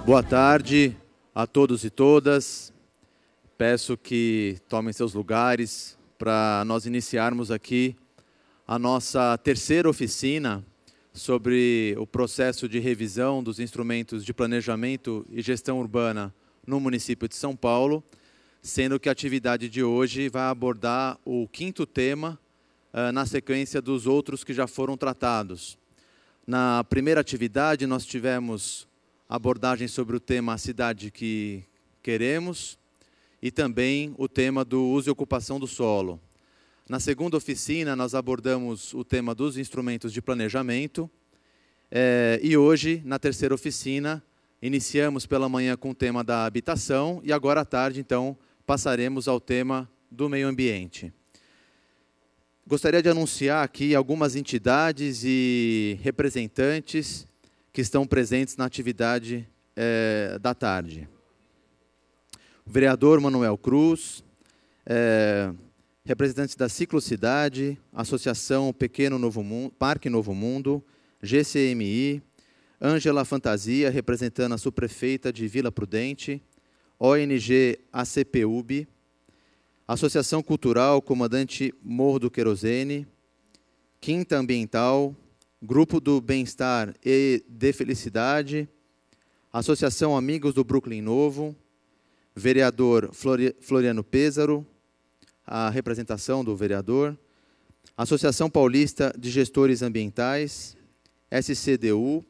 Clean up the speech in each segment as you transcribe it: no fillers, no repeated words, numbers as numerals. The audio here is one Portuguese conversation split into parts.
Boa tarde a todos e todas. Peço que tomem seus lugares para nós iniciarmos aqui a nossa terceira oficina sobre o processo de revisão dos instrumentos de planejamento e gestão urbana no município de São Paulo, sendo que a atividade de hoje vai abordar o quinto tema na sequência dos outros que já foram tratados. Na primeira atividade, nós tivemos abordagem sobre o tema A Cidade que Queremos e também o tema do uso e ocupação do solo. Na segunda oficina, nós abordamos o tema dos instrumentos de planejamento e hoje, na terceira oficina, iniciamos pela manhã com o tema da habitação e agora à tarde, então, passaremos ao tema do meio ambiente. Gostaria de anunciar aqui algumas entidades e representantes que estão presentes na atividade da tarde. O vereador Manuel Cruz, representantes da Ciclocidade, Associação Pequeno Novo Mundo, Parque Novo Mundo, GCMI, Ângela Fantasia, representando a subprefeita de Vila Prudente, ONG ACPUB, Associação Cultural Comandante Morro do Querosene, Quinta Ambiental, Grupo do Bem-Estar e de Felicidade, Associação Amigos do Brooklyn Novo, vereador Floriano Pêsaro, a representação do vereador, Associação Paulista de Gestores Ambientais, SCDU,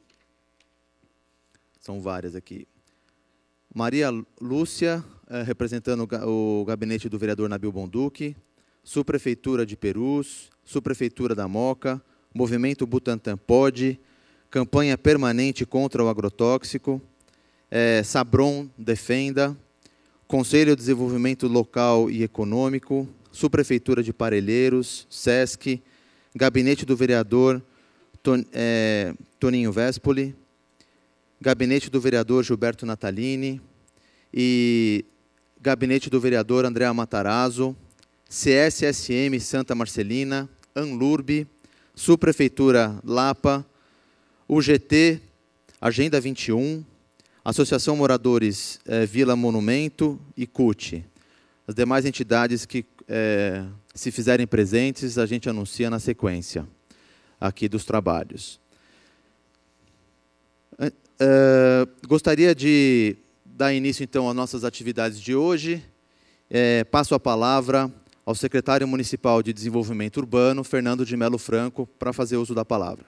são várias aqui, Maria Lúcia, representando o gabinete do vereador Nabil Bonduque, Subprefeitura de Perus, Subprefeitura da Moca, Movimento Butantan Pode, Campanha Permanente contra o Agrotóxico, Sabron Defenda, Conselho de Desenvolvimento Local e Econômico, Subprefeitura de Parelheiros, SESC, Gabinete do Vereador Toninho Vespoli, Gabinete do Vereador Gilberto Natalini e Gabinete do Vereador Andréa Matarazzo, CSSM Santa Marcelina, Anlurb, Subprefeitura Lapa, UGT, Agenda 21, Associação Moradores Vila Monumento e CUT. As demais entidades que se fizerem presentes, a gente anuncia na sequência aqui dos trabalhos. Gostaria de dar início, então, às nossas atividades de hoje. Passo a palavra ao secretário municipal de Desenvolvimento Urbano, Fernando de Melo Franco, para fazer uso da palavra.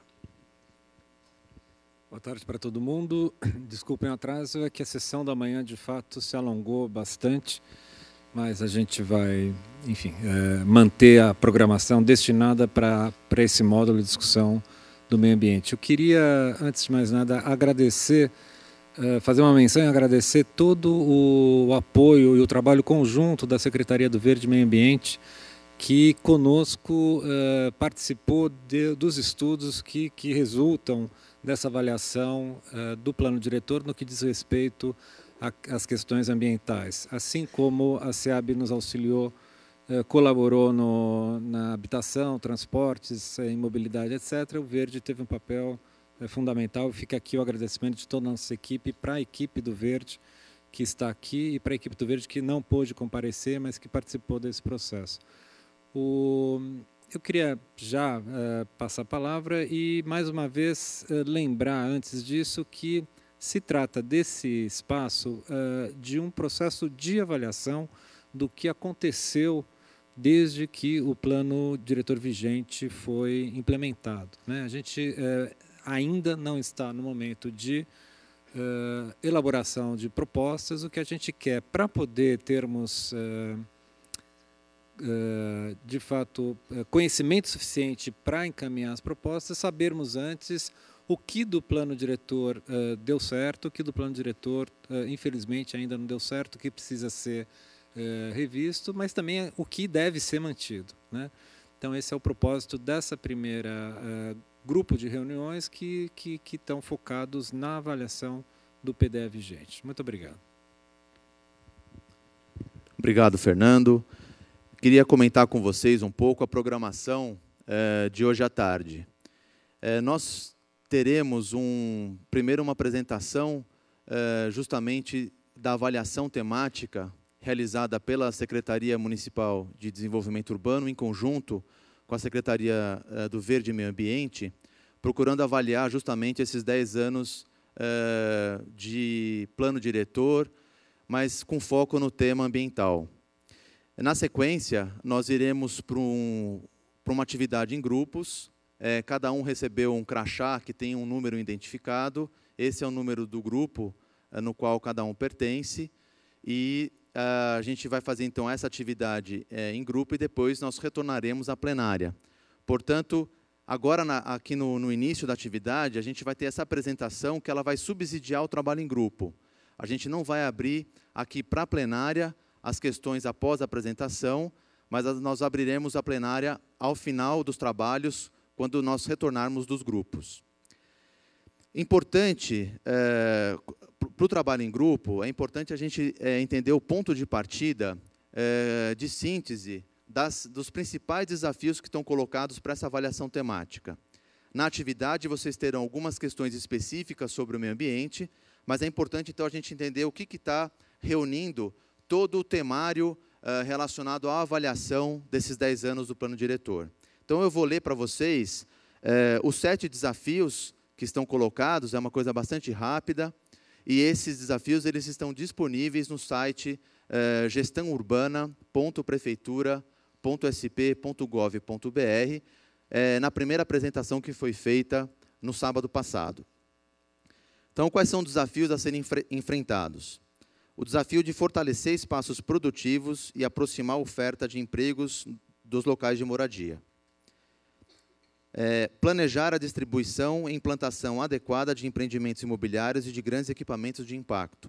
Boa tarde para todo mundo. Desculpem o atraso, é que a sessão da manhã, de fato, se alongou bastante, mas a gente vai, enfim, manter a programação destinada para esse módulo de discussão do meio ambiente. Eu queria, antes de mais nada, agradecer, fazer uma menção e agradecer todo o apoio e o trabalho conjunto da Secretaria do Verde e Meio Ambiente, que conosco participou dos estudos que resultam dessa avaliação do plano diretor no que diz respeito às questões ambientais. Assim como a SEAB nos auxiliou, colaborou na habitação, transportes, em mobilidade, etc., o Verde teve um papel fundamental. Fica aqui o agradecimento de toda a nossa equipe, para a equipe do Verde que está aqui e para a equipe do Verde que não pôde comparecer, mas que participou desse processo. Eu queria já passar a palavra e, mais uma vez, lembrar, antes disso, que se trata desse espaço de um processo de avaliação do que aconteceu desde que o plano diretor vigente foi implementado, né? A gente ainda não está no momento de elaboração de propostas. O que a gente quer para poder termos de fato, conhecimento suficiente para encaminhar as propostas, sabermos antes o que do plano diretor deu certo, o que do plano diretor, infelizmente, ainda não deu certo, o que precisa ser revisto, mas também o que deve ser mantido, né? Então, esse é o propósito dessa primeira grupo de reuniões que estão focados na avaliação do PDE vigente. Muito obrigado. Obrigado, Fernando. Queria comentar com vocês um pouco a programação de hoje à tarde. Nós teremos primeiro uma apresentação justamente da avaliação temática realizada pela Secretaria Municipal de Desenvolvimento Urbano, em conjunto com a Secretaria do Verde e Meio Ambiente, procurando avaliar justamente esses 10 anos de plano diretor, mas com foco no tema ambiental. Na sequência, nós iremos para uma atividade em grupos, cada um recebeu um crachá que tem um número identificado, esse é o número do grupo no qual cada um pertence, e a gente vai fazer, então, essa atividade em grupo e depois nós retornaremos à plenária. Portanto, agora, aqui no início da atividade, a gente vai ter essa apresentação que ela vai subsidiar o trabalho em grupo. A gente não vai abrir aqui para a plenária as questões após a apresentação, mas nós abriremos a plenária ao final dos trabalhos, quando nós retornarmos dos grupos. Importante, para o trabalho em grupo, é importante a gente entender o ponto de partida de síntese dos principais desafios que estão colocados para essa avaliação temática. Na atividade, vocês terão algumas questões específicas sobre o meio ambiente, mas é importante, então, a gente entender o que está reunindo todo o temário relacionado à avaliação desses 10 anos do plano diretor. Então, eu vou ler para vocês os 7 desafios que estão colocados, é uma coisa bastante rápida, e esses desafios eles estão disponíveis no site gestãourbana.prefeitura.sp.gov.br, na primeira apresentação que foi feita no sábado passado. Então, quais são os desafios a serem enfrentados? O desafio de fortalecer espaços produtivos e aproximar a oferta de empregos dos locais de moradia. Planejar a distribuição e implantação adequada de empreendimentos imobiliários e de grandes equipamentos de impacto.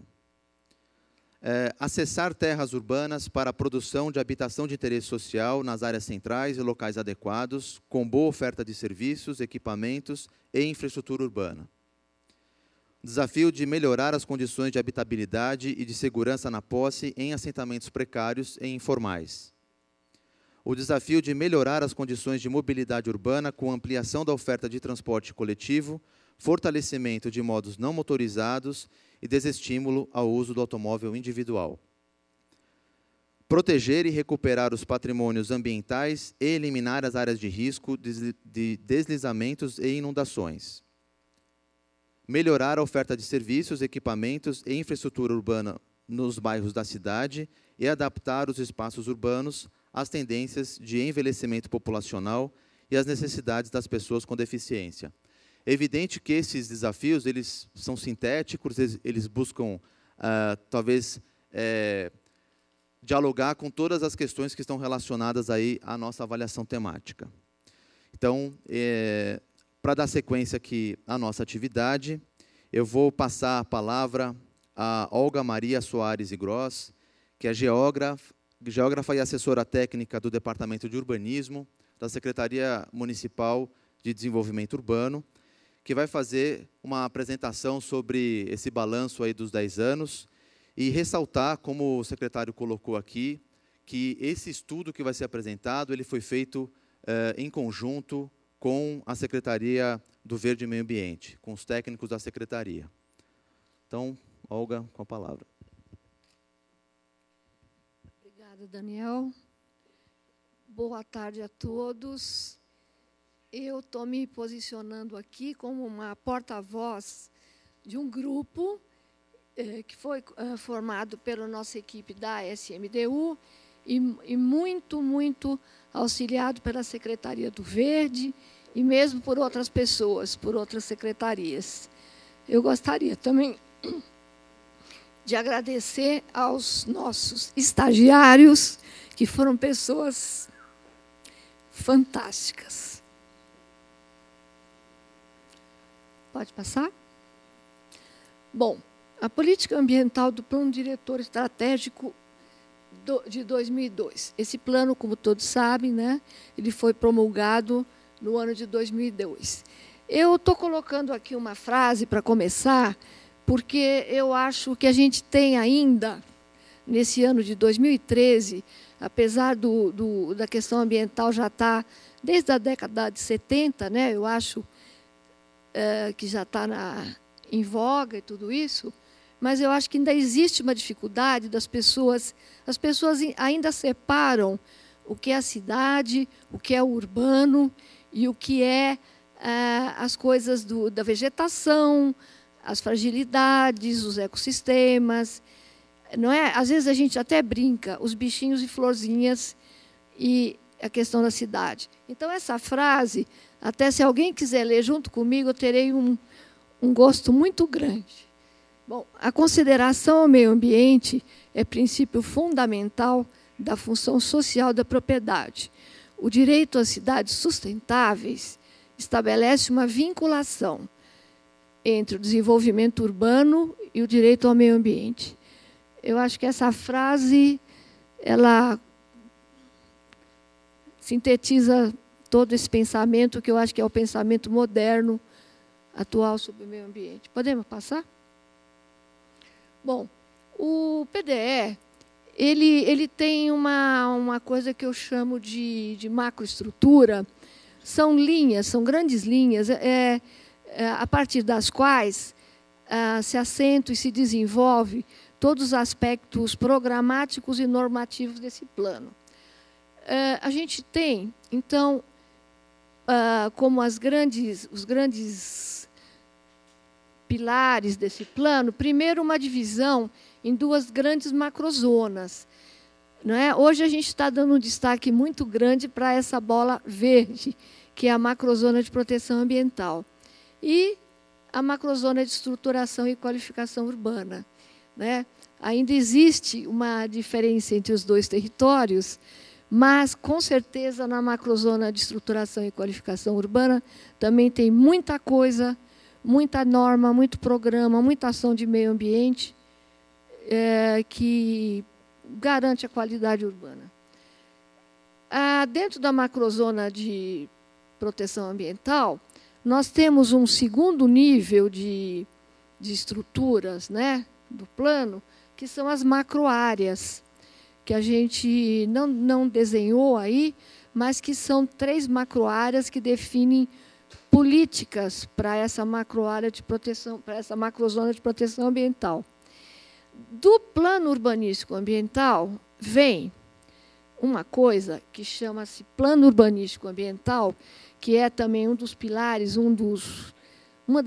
Acessar terras urbanas para a produção de habitação de interesse social nas áreas centrais e locais adequados, com boa oferta de serviços, equipamentos e infraestrutura urbana. Desafio de melhorar as condições de habitabilidade e de segurança na posse em assentamentos precários e informais. O desafio de melhorar as condições de mobilidade urbana com ampliação da oferta de transporte coletivo, fortalecimento de modos não motorizados e desestímulo ao uso do automóvel individual. Proteger e recuperar os patrimônios ambientais e eliminar as áreas de risco de deslizamentos e inundações. Melhorar a oferta de serviços, equipamentos e infraestrutura urbana nos bairros da cidade e adaptar os espaços urbanos às tendências de envelhecimento populacional e às necessidades das pessoas com deficiência. É evidente que esses desafios eles são sintéticos, eles buscam, talvez, dialogar com todas as questões que estão relacionadas aí à nossa avaliação temática. Então, para dar sequência aqui à nossa atividade, eu vou passar a palavra a Olga Maria Soares e Gross, que é geógrafa e assessora técnica do Departamento de Urbanismo da Secretaria Municipal de Desenvolvimento Urbano, que vai fazer uma apresentação sobre esse balanço aí dos 10 anos e ressaltar, como o secretário colocou aqui, que esse estudo que vai ser apresentado, ele foi feito em conjunto com a Secretaria do Verde e Meio Ambiente, com os técnicos da Secretaria. Então, Olga, com a palavra. Obrigada, Daniel. Boa tarde a todos. Eu estou me posicionando aqui como uma porta-voz de um grupo que foi formado pela nossa equipe da SMDU e muito auxiliado pela Secretaria do Verde e mesmo por outras pessoas, por outras secretarias. Eu gostaria também de agradecer aos nossos estagiários, que foram pessoas fantásticas. Pode passar? Bom, a política ambiental do Plano Diretor Estratégico de 2002. Esse plano, como todos sabem, né, ele foi promulgado no ano de 2002. Eu estou colocando aqui uma frase para começar, porque eu acho que a gente tem ainda, nesse ano de 2013, apesar da questão ambiental já estar desde a década de 70, né, eu acho que já está em voga e tudo isso, mas eu acho que ainda existe uma dificuldade das pessoas. As pessoas ainda separam o que é a cidade, o que é o urbano e o que é as coisas da vegetação, as fragilidades, os ecossistemas. Não é? Às vezes a gente até brinca, os bichinhos e florzinhas e a questão da cidade. Então, essa frase, até se alguém quiser ler junto comigo, eu terei um gosto muito grande. Bom, a consideração ao meio ambiente é princípio fundamental da função social da propriedade. O direito às cidades sustentáveis estabelece uma vinculação entre o desenvolvimento urbano e o direito ao meio ambiente. Eu acho que essa frase, ela sintetiza todo esse pensamento, que eu acho que é o pensamento moderno, atual sobre o meio ambiente. Podemos passar? Bom, o PDE, ele tem uma coisa que eu chamo de macroestrutura. São linhas, são grandes linhas, a partir das quais se assenta e se desenvolve todos os aspectos programáticos e normativos desse plano. A gente tem, então, como os grandes pilares desse plano, primeiro, uma divisão em duas grandes macrozonas. Não é? Hoje a gente está dando um destaque muito grande para essa bola verde, que é a macrozona de proteção ambiental, e a macrozona de estruturação e qualificação urbana. Né? Ainda existe uma diferença entre os dois territórios, mas, com certeza, na macrozona de estruturação e qualificação urbana também tem muita coisa, muita norma, muito programa, muita ação de meio ambiente que garante a qualidade urbana. Dentro da macrozona de proteção ambiental, nós temos um segundo nível de estruturas, né, do plano, que são as macroáreas, que a gente não desenhou aí, mas que são 3 macroáreas que definem políticas para essa macroárea de proteção, para essa macrozona de proteção ambiental. Do plano urbanístico ambiental vem uma coisa que chama-se plano urbanístico ambiental, que é também um dos pilares, uma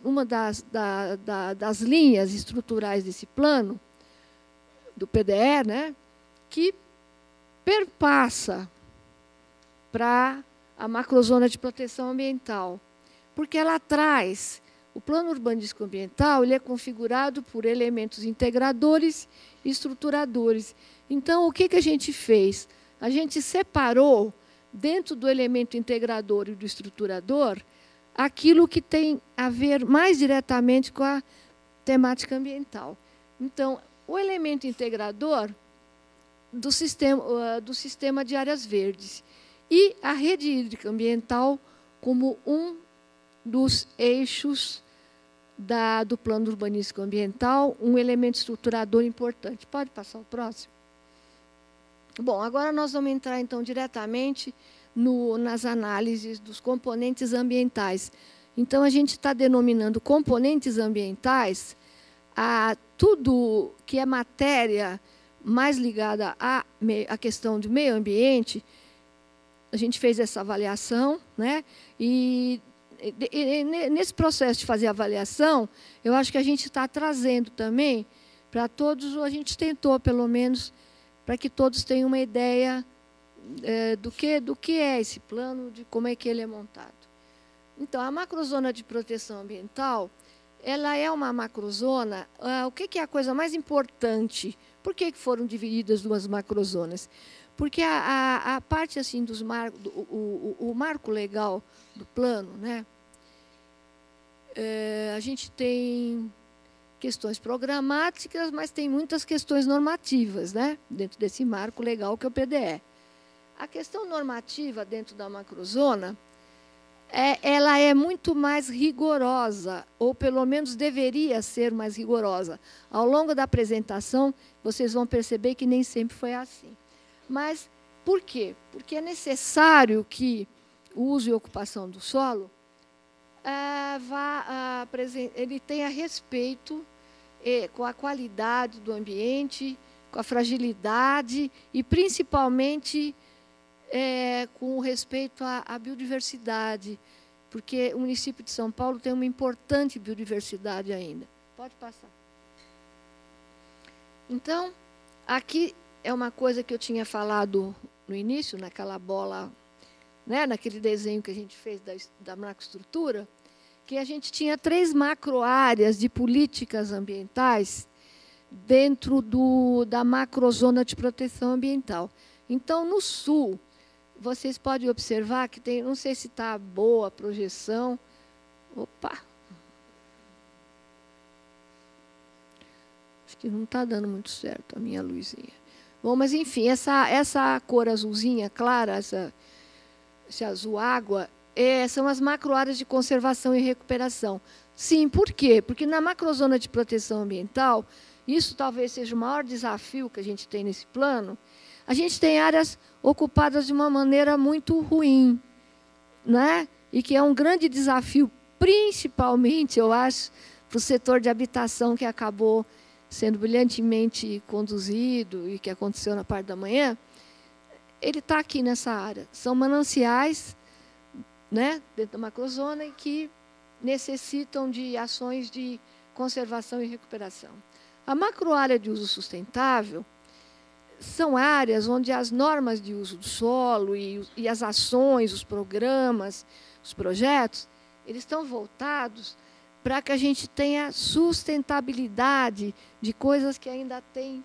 das linhas estruturais desse plano, do PDE, né, que perpassa para a macrozona de proteção ambiental, porque ela traz o plano urbanístico ambiental, ele é configurado por elementos integradores e estruturadores. Então, o que a gente fez? A gente separou, dentro do elemento integrador e do estruturador, aquilo que tem a ver mais diretamente com a temática ambiental. Então, o elemento integrador do sistema de áreas verdes e a rede hídrica ambiental como um dos eixos do plano urbanístico ambiental, um elemento estruturador importante. Pode passar o próximo? Bom, agora nós vamos entrar, então, diretamente nas análises dos componentes ambientais. Então, a gente está denominando componentes ambientais a tudo que é matéria mais ligada à questão do meio ambiente. A gente fez essa avaliação, né? E nesse processo de fazer a avaliação, eu acho que a gente está trazendo também para todos, a gente tentou, pelo menos, para que todos tenham uma ideia do que é esse plano, de como é que ele é montado. Então, a macrozona de proteção ambiental, ela é uma macrozona. O que é a coisa mais importante? Por que foram divididas duas macrozonas? Porque a parte assim dos o marco legal do plano, né? A gente tem questões programáticas, mas tem muitas questões normativas, né? Dentro desse marco legal que é o PDE. A questão normativa dentro da macrozona, ela é muito mais rigorosa, ou pelo menos deveria ser mais rigorosa. Ao longo da apresentação, vocês vão perceber que nem sempre foi assim. Mas por quê? Porque é necessário que o uso e ocupação do solo ele tenha respeito com a qualidade do ambiente, com a fragilidade e, principalmente, com respeito à biodiversidade, porque o município de São Paulo tem uma importante biodiversidade ainda. Pode passar. Então, aqui é uma coisa que eu tinha falado no início, naquela bola, né, naquele desenho que a gente fez da macroestrutura, que a gente tinha 3 macroáreas de políticas ambientais dentro da macrozona de proteção ambiental. Então, no sul, vocês podem observar que tem, não sei se está boa a projeção. Opa! Acho que não está dando muito certo a minha luzinha. Bom, mas, enfim, essa cor azulzinha clara, esse azul água, são as macroáreas de conservação e recuperação. Sim, por quê? Porque na macrozona de proteção ambiental, isso talvez seja o maior desafio que a gente tem nesse plano, a gente tem áreas ocupadas de uma maneira muito ruim, né? E que é um grande desafio, principalmente, eu acho, para o setor de habitação, que acabou sendo brilhantemente conduzido e que aconteceu na parte da manhã. Ele está aqui nessa área. São mananciais, né, dentro da macrozona, e que necessitam de ações de conservação e recuperação. A macroárea de uso sustentável são áreas onde as normas de uso do solo e as ações, os programas, os projetos, eles estão voltados para que a gente tenha sustentabilidade de coisas que ainda têm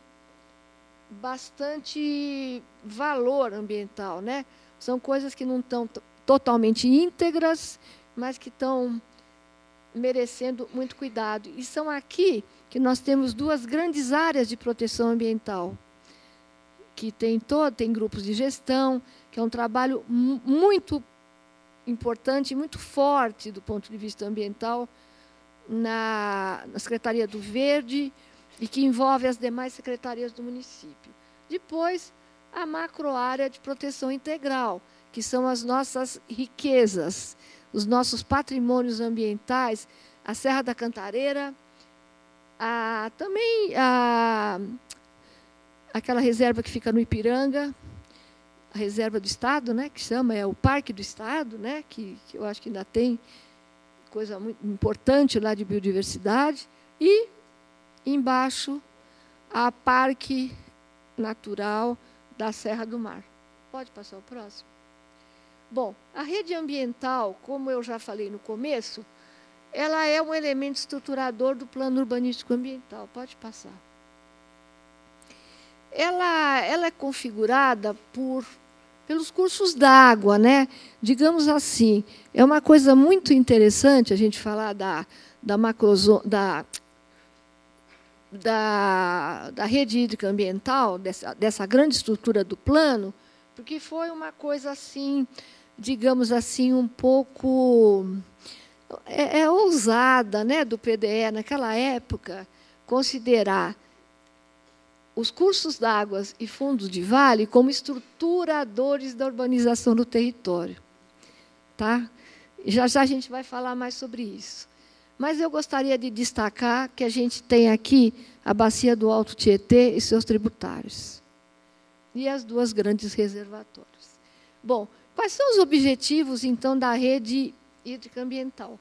bastante valor ambiental, né? São coisas que não estão totalmente íntegras, mas que estão merecendo muito cuidado. E são aqui que nós temos 2 grandes áreas de proteção ambiental, que tem grupos de gestão, que é um trabalho muito importante, muito forte do ponto de vista ambiental, na Secretaria do Verde, e que envolve as demais secretarias do município. Depois, a macroárea de proteção integral, que são as nossas riquezas, os nossos patrimônios ambientais, a Serra da Cantareira, também aquela reserva que fica no Ipiranga, a reserva do Estado, né, que chama, o Parque do Estado, né, que eu acho que ainda tem coisa muito importante lá de biodiversidade, e embaixo a Parque Natural da Serra do Mar. Pode passar o próximo? Bom, a rede ambiental, como eu já falei no começo, ela é um elemento estruturador do plano urbanístico ambiental. Pode passar. Ela é configurada pelos cursos d'água, né? Digamos assim, é uma coisa muito interessante a gente falar da macrozona, da rede hídrica ambiental, dessa grande estrutura do plano, porque foi uma coisa assim, digamos assim, um pouco ousada, né, do PDE naquela época, considerar os cursos d'água e fundos de vale como estruturadores da urbanização do território. Tá? Já a gente vai falar mais sobre isso. Mas eu gostaria de destacar que a gente tem aqui a bacia do Alto Tietê e seus tributários. E as 2 grandes reservatórios. Bom, quais são os objetivos, então, da rede hídrica ambiental?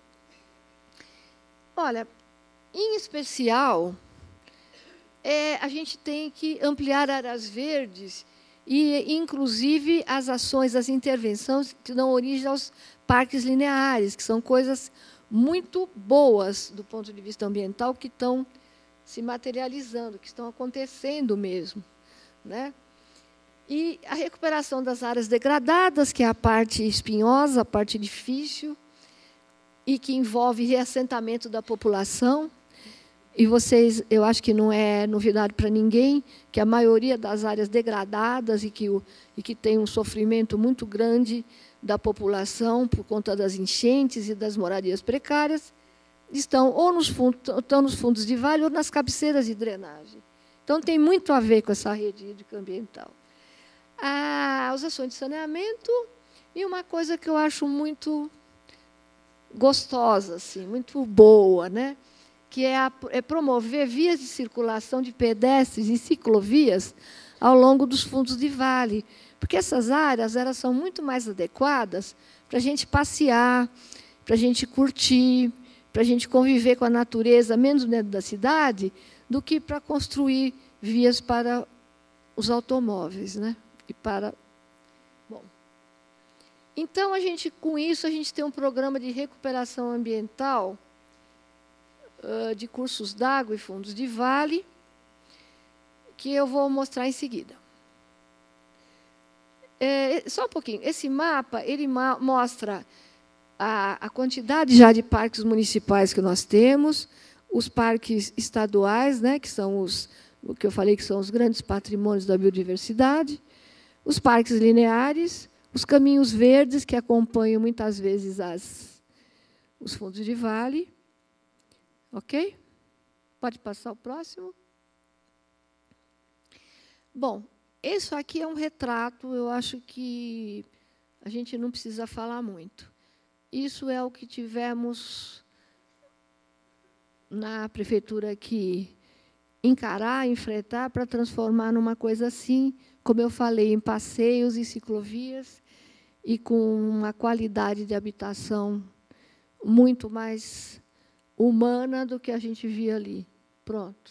Olha, em especial, a gente tem que ampliar áreas verdes e, inclusive, as ações, as intervenções que dão origem aos parques lineares, que são coisas muito boas do ponto de vista ambiental, que estão se materializando, que estão acontecendo mesmo, né? E a recuperação das áreas degradadas, que é a parte espinhosa, a parte difícil, e que envolve reassentamento da população. E vocês, eu acho que não é novidade para ninguém, que a maioria das áreas degradadas e que tem um sofrimento muito grande da população por conta das enchentes e das moradias precárias, estão ou nos fundos de vale ou nas cabeceiras de drenagem. Então, tem muito a ver com essa rede hídrica ambiental. As ações de saneamento, e uma coisa que eu acho muito gostosa, assim, muito boa, né? que é promover vias de circulação de pedestres e ciclovias ao longo dos fundos de vale, porque essas áreas elas são muito mais adequadas para a gente passear, para a gente curtir, para a gente conviver com a natureza, menos dentro da cidade, do que para construir vias para os automóveis, né? E para... Bom, então, com isso, a gente tem um programa de recuperação ambiental de cursos d'água e fundos de vale, que eu vou mostrar em seguida. Só um pouquinho. Esse mapa ele mostra a quantidade já de parques municipais que nós temos, os parques estaduais, né, que são o que eu falei que são os grandes patrimônios da biodiversidade, os parques lineares, os caminhos verdes, que acompanham muitas vezes os fundos de vale. Ok? Pode passar o próximo. Bom, isso aqui é um retrato, eu acho que a gente não precisa falar muito. Isso é o que tivemos na prefeitura que encarar, enfrentar, para transformar numa coisa assim, como eu falei, em passeios e ciclovias, e com uma qualidade de habitação muito mais humana do que a gente via ali. Pronto.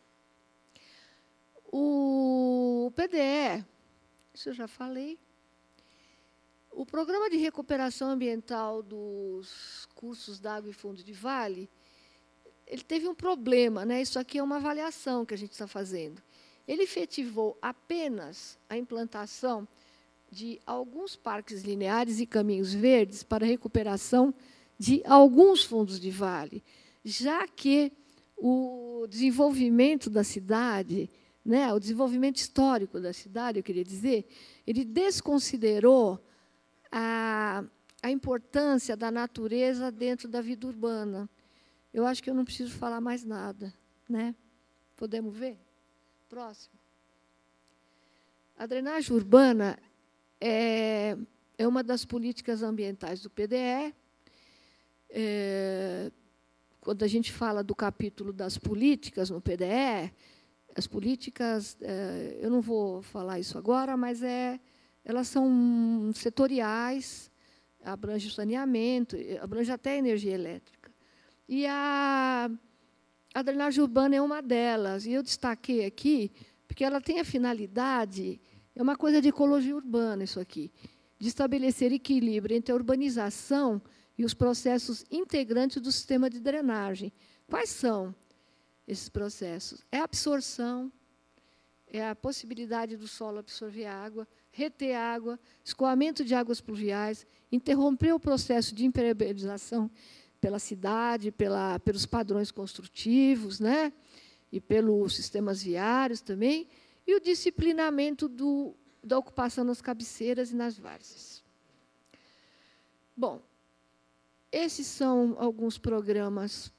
O PDE, isso eu já falei. O Programa de Recuperação Ambiental dos Cursos d'Água e Fundos de Vale, ele teve um problema, né? Isso aqui é uma avaliação que a gente está fazendo. Ele efetivou apenas a implantação de alguns parques lineares e caminhos verdes para a recuperação de alguns fundos de vale, já que o desenvolvimento da cidade, né, o desenvolvimento histórico da cidade, eu queria dizer, ele desconsiderou a importância da natureza dentro da vida urbana. Eu acho que eu não preciso falar mais nada, né? Podemos ver? Próximo. A drenagem urbana é uma das políticas ambientais do PDE. Quando a gente fala do capítulo das políticas no PDE, as políticas, eu não vou falar isso agora, mas elas são setoriais, abrange o saneamento, abrange até a energia elétrica. E a drenagem urbana é uma delas. E eu destaquei aqui, porque ela tem a finalidade, é uma coisa de ecologia urbana isso aqui, de estabelecer equilíbrio entre a urbanização e os processos integrantes do sistema de drenagem. Quais são esses processos? É a absorção, é a possibilidade do solo absorver água, reter água, escoamento de águas pluviais, interromper o processo de impermeabilização pela cidade, pelos padrões construtivos, né? E pelos sistemas viários também, e o disciplinamento da ocupação nas cabeceiras e nas várzeas. Bom, esses são alguns programas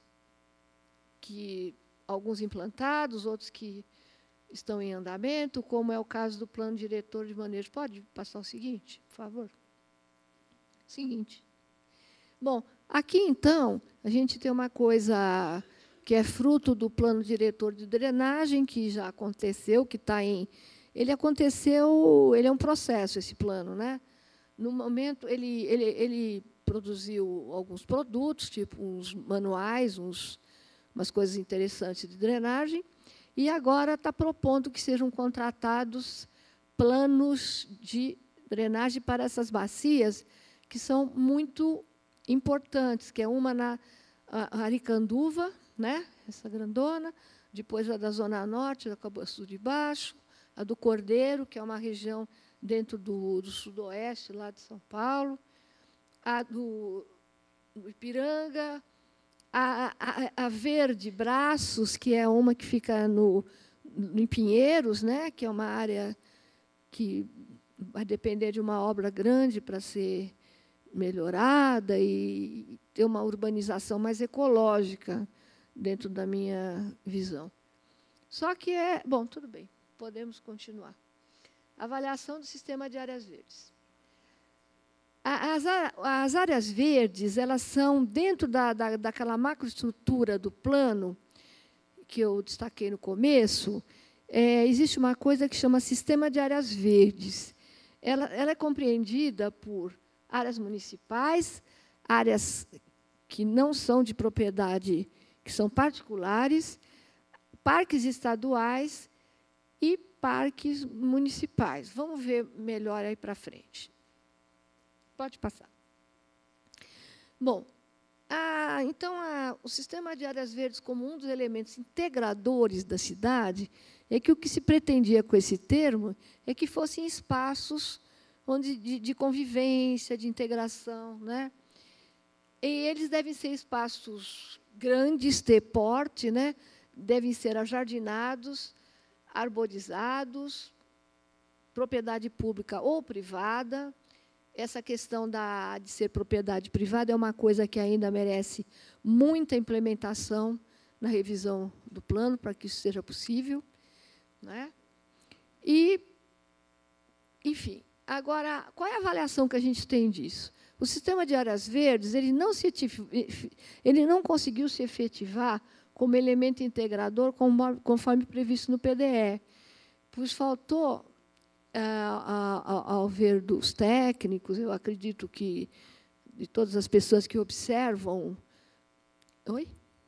alguns implantados, outros que estão em andamento, como é o caso do Plano Diretor de Manejo. Pode passar o seguinte, por favor? Seguinte. Bom, aqui, então, a gente tem uma coisa que é fruto do Plano Diretor de Drenagem, que já aconteceu, que está em... Ele é um processo, esse plano, né? No momento, ele produziu alguns produtos, tipo uns manuais, umas coisas interessantes de drenagem, e agora está propondo que sejam contratados planos de drenagem para essas bacias, que são muito importantes, que é uma na Aricanduva, né, essa grandona, depois a da Zona Norte, da Cabaçu de Baixo, a do Cordeiro, que é uma região dentro do sudoeste, lá de São Paulo, a do Ipiranga, a Verde Braços, que é uma que fica em Pinheiros, né, que é uma área que vai depender de uma obra grande para ser melhorada e ter uma urbanização mais ecológica, dentro da minha visão. Só que bom, tudo bem, podemos continuar. Avaliação do sistema de áreas verdes. As áreas verdes, elas são, dentro daquela macroestrutura do plano, que eu destaquei no começo, existe uma coisa que chama Sistema de Áreas Verdes. Ela é compreendida por áreas municipais, áreas que não são de propriedade, que são particulares, parques estaduais e parques municipais. Vamos ver melhor aí para frente. Pode passar. Bom, então, o sistema de áreas verdes, como um dos elementos integradores da cidade, é que o que se pretendia com esse termo é que fossem espaços de convivência, de integração, né? E eles devem ser espaços grandes, ter porte, né? Devem ser ajardinados, arborizados, propriedade pública ou privada. Essa questão de ser propriedade privada é uma coisa que ainda merece muita implementação na revisão do plano, para que isso seja possível, né? E, enfim, agora, qual é a avaliação que a gente tem disso? O sistema de áreas verdes ele não conseguiu se efetivar como elemento integrador conforme previsto no PDE, pois faltou, ao ver dos técnicos, eu acredito que de todas as pessoas que observam... Oi?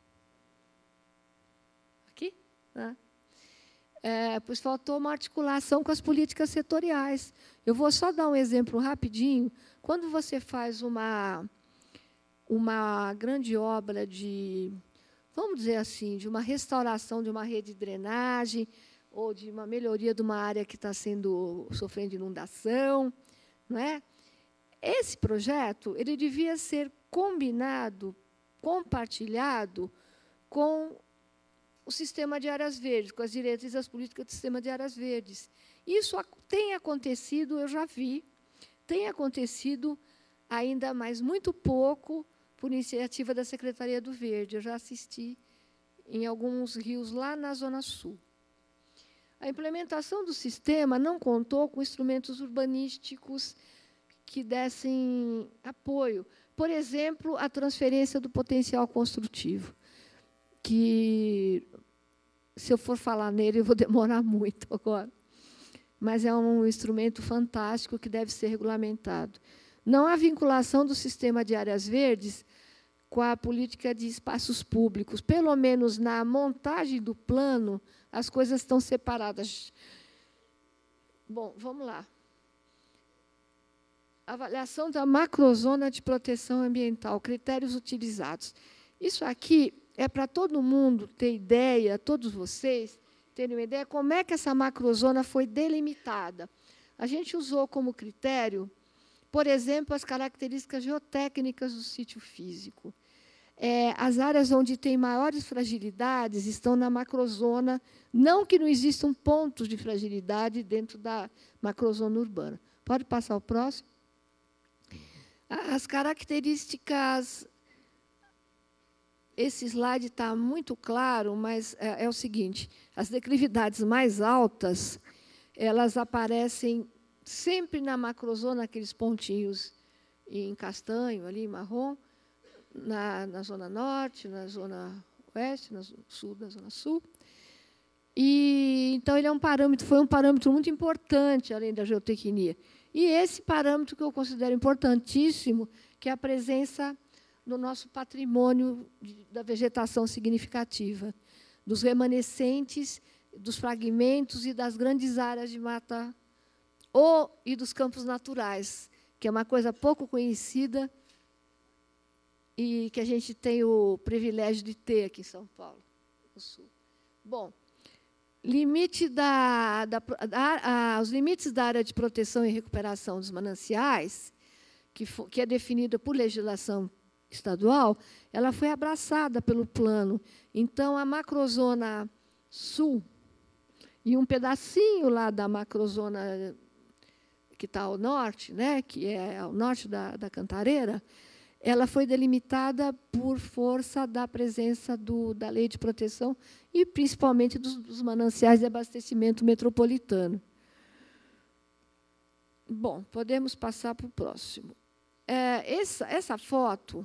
Aqui? Pois faltou uma articulação com as políticas setoriais. Eu vou só dar um exemplo rapidinho. Quando você faz uma grande obra de, vamos dizer assim, de uma restauração de uma rede de drenagem ou de uma melhoria de uma área que está sofrendo inundação, não é? Esse projeto ele devia ser combinado, compartilhado com o sistema de áreas verdes, com as diretrizes das políticas do sistema de áreas verdes. Isso tem acontecido, eu já vi, tem acontecido ainda, mas muito pouco, por iniciativa da Secretaria do Verde. Eu já assisti em alguns rios lá na Zona Sul. A implementação do sistema não contou com instrumentos urbanísticos que dessem apoio. Por exemplo, a transferência do potencial construtivo, que, se eu for falar nele, eu vou demorar muito agora. Mas é um instrumento fantástico que deve ser regulamentado. Não há vinculação do sistema de áreas verdes com a política de espaços públicos. Pelo menos na montagem do plano, as coisas estão separadas. Bom, vamos lá. Avaliação da macrozona de proteção ambiental, critérios utilizados. Isso aqui é para todo mundo ter ideia, todos vocês terem uma ideia como é que essa macrozona foi delimitada. A gente usou como critério, por exemplo, as características geotécnicas do sítio físico. As áreas onde tem maiores fragilidades estão na macrozona, não que não existam pontos de fragilidade dentro da macrozona urbana. Pode passar o próximo? As características... Esse slide está muito claro, mas é o seguinte, as declividades mais altas, elas aparecem sempre na macrozona, aqueles pontinhos em castanho, ali em marrom, na zona norte, na zona oeste, na zona sul, da zona sul. E, então, ele foi um parâmetro muito importante, além da geotecnia. E esse parâmetro que eu considero importantíssimo, que é a presença no nosso patrimônio da vegetação significativa, dos remanescentes, dos fragmentos e das grandes áreas de mata e dos campos naturais, que é uma coisa pouco conhecida e que a gente tem o privilégio de ter aqui em São Paulo, no Sul. Bom, os limites da área de proteção e recuperação dos mananciais, que é definida por legislação estadual, ela foi abraçada pelo plano. Então, a macrozona sul e um pedacinho lá da macrozona que está ao norte, né, que é ao norte da Cantareira, ela foi delimitada por força da presença da Lei de Proteção e, principalmente, dos mananciais de abastecimento metropolitano. Bom, podemos passar para o próximo. Essa foto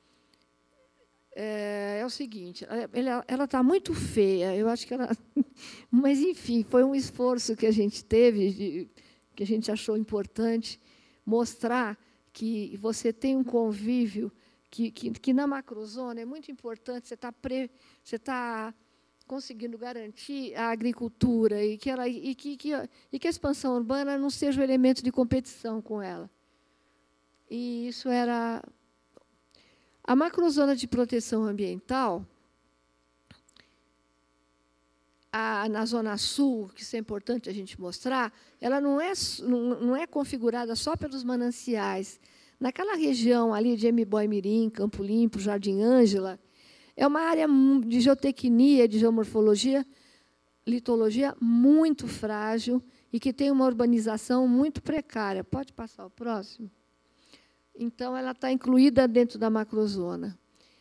é o seguinte, ela está muito feia, eu acho que ela... Mas, enfim, foi um esforço que a gente teve, que a gente achou importante, mostrar que você tem um convívio, que na macrozona é muito importante, você está conseguindo garantir a agricultura e que a expansão urbana não seja um elemento de competição com ela. E isso era... A macrozona de proteção ambiental, na Zona Sul, que isso é importante a gente mostrar, ela não é configurada só pelos mananciais. Naquela região ali de Emboi-Mirim, Campo Limpo, Jardim Ângela, é uma área de geotecnia, de geomorfologia, litologia muito frágil e que tem uma urbanização muito precária. Pode passar o próximo? Então, ela está incluída dentro da macrozona.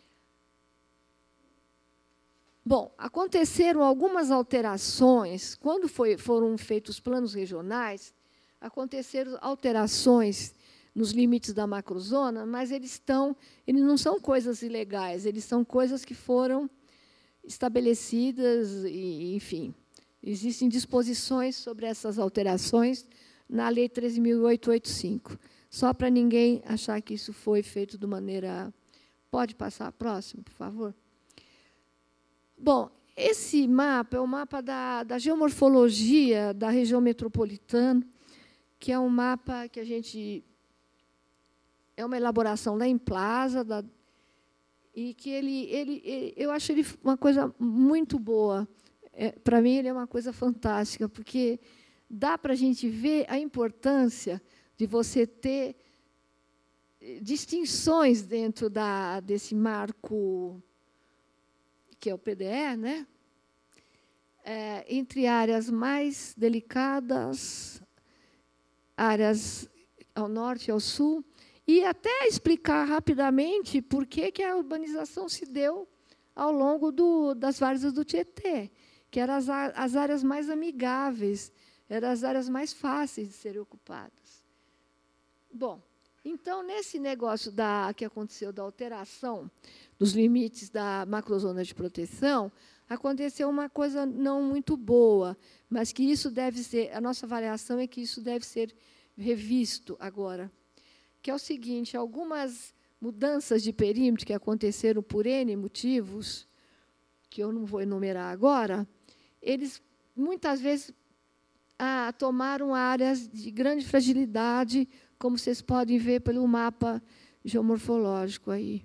Bom, aconteceram algumas alterações. Quando foram feitos os planos regionais, aconteceram alterações nos limites da macrozona, mas eles não são coisas ilegais, eles são coisas que foram estabelecidas, e, enfim, existem disposições sobre essas alterações na Lei 13.885. Só para ninguém achar que isso foi feito de maneira... Pode passar a próxima, por favor? Bom, esse mapa é o mapa da geomorfologia da região metropolitana, que é um mapa que a gente... É uma elaboração da Emplasa, e que eu acho ele uma coisa muito boa. Para mim, ele é uma coisa fantástica, porque dá para a gente ver a importância de você ter distinções dentro desse marco, que é o PDE, né? Entre áreas mais delicadas, áreas ao norte e ao sul, e até explicar rapidamente por que a urbanização se deu ao longo das várzeas do Tietê, que eram as áreas mais amigáveis, eram as áreas mais fáceis de serem ocupadas. Bom, então, nesse negócio que aconteceu da alteração dos limites da macrozona de proteção, aconteceu uma coisa não muito boa, mas que isso deve ser... A nossa avaliação é que isso deve ser revisto agora, que é o seguinte, algumas mudanças de perímetro que aconteceram por N motivos, que eu não vou enumerar agora, eles, muitas vezes, tomaram áreas de grande fragilidade, como vocês podem ver pelo mapa geomorfológico aí.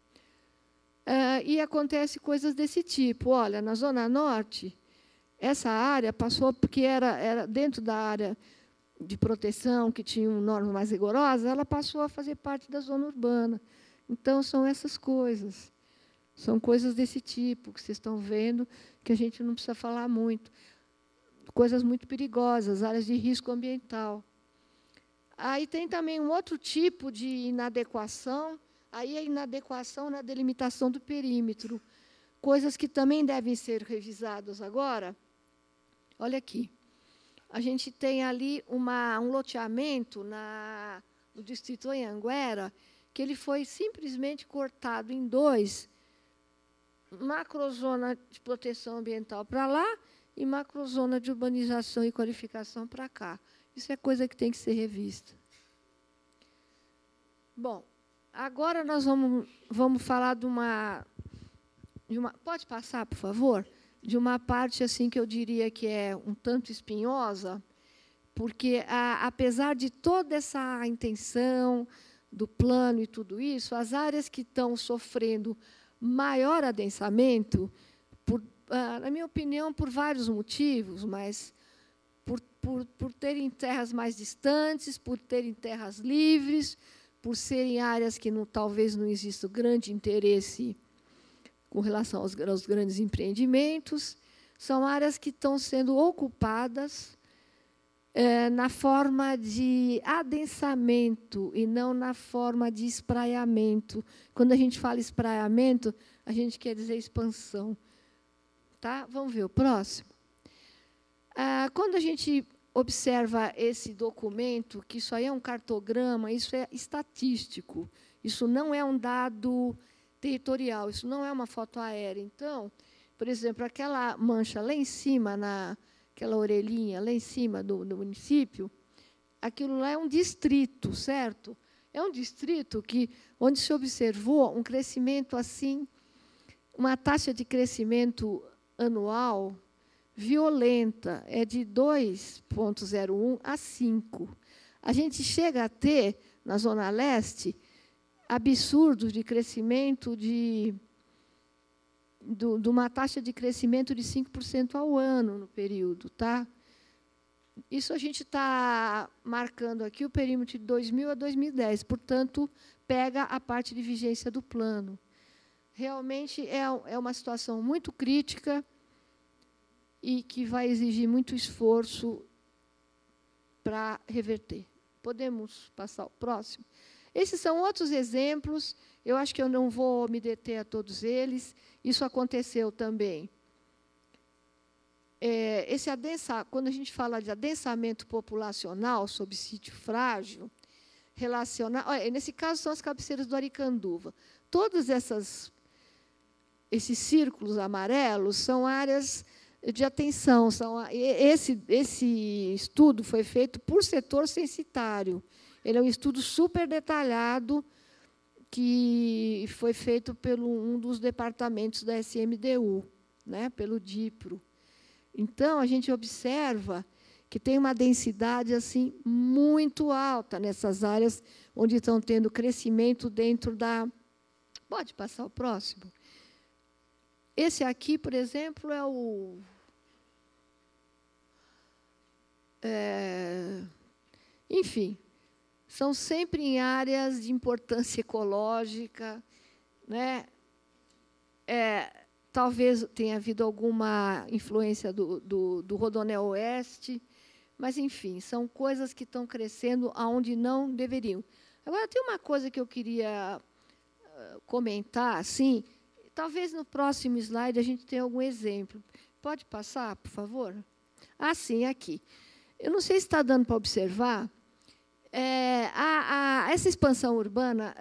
E acontece coisas desse tipo. Olha, na Zona Norte, essa área passou, porque era dentro da área de proteção, que tinha uma norma mais rigorosa, ela passou a fazer parte da zona urbana. Então, são essas coisas. São coisas desse tipo que vocês estão vendo, que a gente não precisa falar muito. Coisas muito perigosas, áreas de risco ambiental. Aí tem também um outro tipo de inadequação, aí a inadequação na delimitação do perímetro. Coisas que também devem ser revisadas agora. Olha aqui. A gente tem ali um loteamento no distrito Anhanguera, que ele foi simplesmente cortado em dois, macrozona de proteção ambiental para lá e macrozona de urbanização e qualificação para cá. Isso é coisa que tem que ser revista. Bom, agora nós vamos falar de uma... Pode passar, por favor? De uma parte assim que eu diria que é um tanto espinhosa, porque, apesar de toda essa intenção do plano e tudo isso, as áreas que estão sofrendo maior adensamento, na minha opinião, por vários motivos, mas por terem terras mais distantes, por terem terras livres, por serem áreas que talvez não exista grande interesse com relação aos grandes empreendimentos, são áreas que estão sendo ocupadas na forma de adensamento e não na forma de espraiamento. Quando a gente fala espraiamento, a gente quer dizer expansão. Tá? Vamos ver o próximo. Quando a gente observa esse documento, que isso aí é um cartograma, isso é estatístico, isso não é um dado territorial, isso não é uma foto aérea. Então, por exemplo, aquela mancha lá em cima, aquela orelhinha lá em cima do município, aquilo lá é um distrito, certo? É um distrito onde se observou um crescimento assim, uma taxa de crescimento anual violenta, é de 2,01 a 5. A gente chega a ter, na Zona Leste, absurdos de crescimento de uma taxa de crescimento de 5% ao ano no período. Tá? Isso a gente está marcando aqui o perímetro de 2000 a 2010, portanto, pega a parte de vigência do plano. Realmente é uma situação muito crítica e que vai exigir muito esforço para reverter. Podemos passar ao próximo? Esses são outros exemplos, eu acho que eu não vou me deter a todos eles, isso aconteceu também. Quando a gente fala de adensamento populacional sob sítio frágil, nesse caso são as cabeceiras do Aricanduva. Todos esses círculos amarelos são áreas de atenção. Esse estudo foi feito por setor censitário. Ele é um estudo super detalhado que foi feito pelo um dos departamentos da SMDU, né, pelo DIPRO. Então, a gente observa que tem uma densidade assim muito alta nessas áreas onde estão tendo crescimento dentro da... Pode passar o próximo? Esse aqui, por exemplo, é o... enfim, são sempre em áreas de importância ecológica, né? Talvez tenha havido alguma influência do Rodoanel Oeste, mas, enfim, são coisas que estão crescendo aonde não deveriam. Agora, tem uma coisa que eu queria comentar, assim, talvez no próximo slide a gente tenha algum exemplo. Pode passar, por favor? Ah, sim, aqui. Eu não sei se está dando para observar. Essa expansão urbana,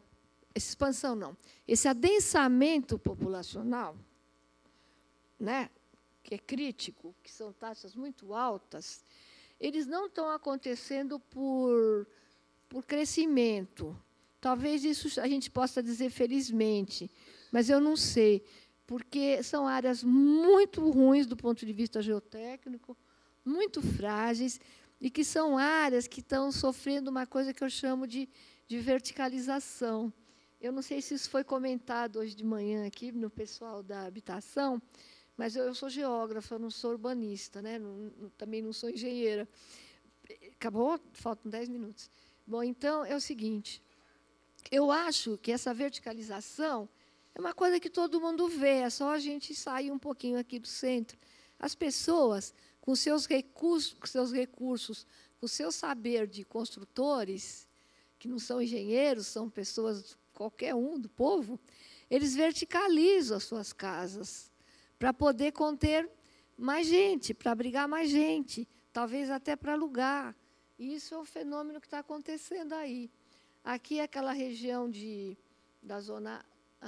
esse adensamento populacional, né, que é crítico, que são taxas muito altas, eles não estão acontecendo por crescimento. Talvez isso a gente possa dizer felizmente, mas eu não sei, porque são áreas muito ruins do ponto de vista geotécnico, muito frágeis, e que são áreas que estão sofrendo uma coisa que eu chamo de verticalização. Eu não sei se isso foi comentado hoje de manhã aqui no pessoal da habitação, mas eu sou geógrafa, eu não sou urbanista, né? Também não sou engenheira. Acabou? Faltam 10 minutos. Bom, então, é o seguinte, eu acho que essa verticalização é uma coisa que todo mundo vê, é só a gente sair um pouquinho aqui do centro. As pessoas, com seus recursos, com o seu saber de construtores, que não são engenheiros, são pessoas, qualquer um do povo, eles verticalizam as suas casas para poder conter mais gente, para abrigar mais gente, talvez até para alugar. E isso é um fenômeno que está acontecendo aí. Aqui é aquela região da zona,